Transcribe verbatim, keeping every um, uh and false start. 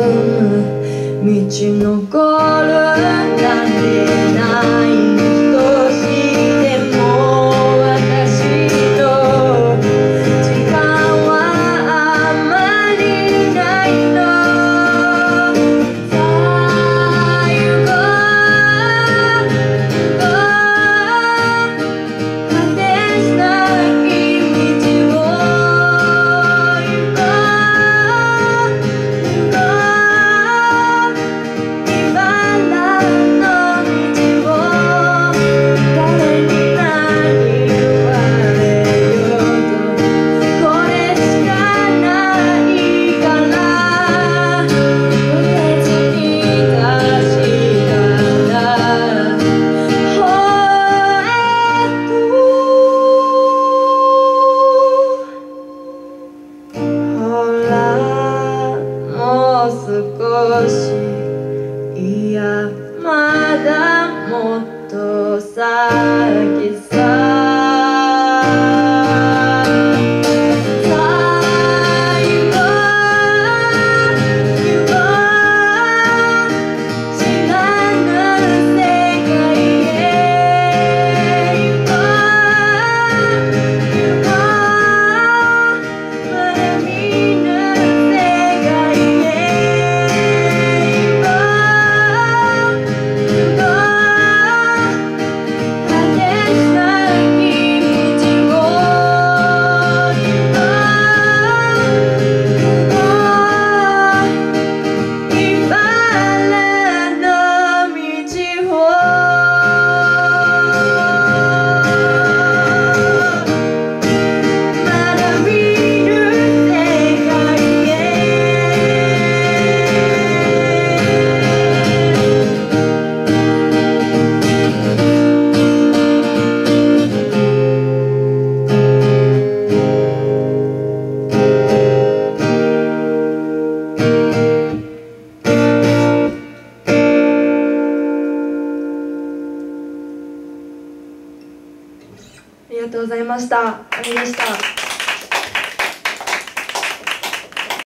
む道残るなんてないとしても私の時間はあまりないの。さあ行こう果てしない道を行こう行こう茨の道を誰に何言われようとこれしかないからとりあえずに確かなほえとほらもう少しいやまだもっと先ささあ行こう行こう知らぬ世界へ行こう行こうまだ見ぬ世界へ行こう行こう果てしない道を行こう行こう茨の道をまだ見ぬ世界へありがとうございました。ありでした。